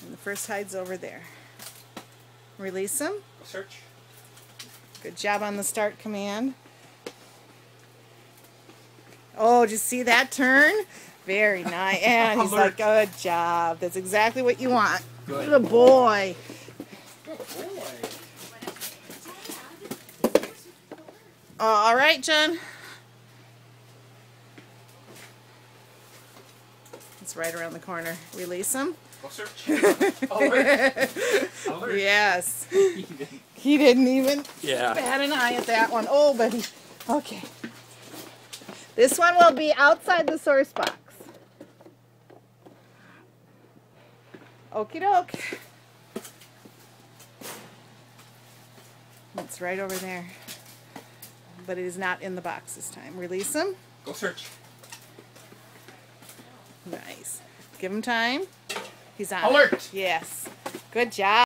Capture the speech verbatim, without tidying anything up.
And the first hide's over there. Release him. Search. Good job on the start command. Oh, did you see that turn? Very nice. And he's like, good job. That's exactly what you want. Good. Good boy. Good boy. Uh, all right, John. It's right around the corner. Release him. Go search. Alert. Alert. Yes. He didn't even Yeah. bat an eye at that one. Oh, buddy. Okay. This one will be outside the source box. Okie doke. It's right over there. But it is not in the box this time. Release him. Go search. Nice. Give him time. He's on. Alert. Yes. Good job.